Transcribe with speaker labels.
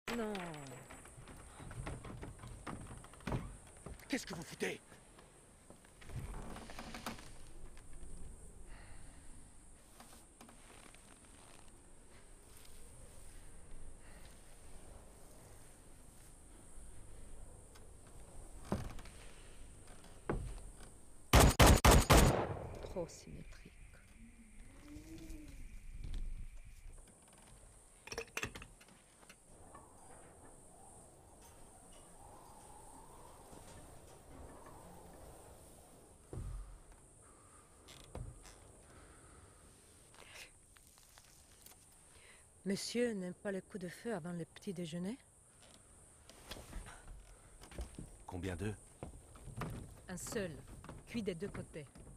Speaker 1: Non.
Speaker 2: Qu'est-ce que vous foutez?
Speaker 1: Trop symétrique. Monsieur n'aime pas les coups de feu avant le petit déjeuner?
Speaker 2: Combien d'œufs?
Speaker 1: Un seul, cuit des deux côtés.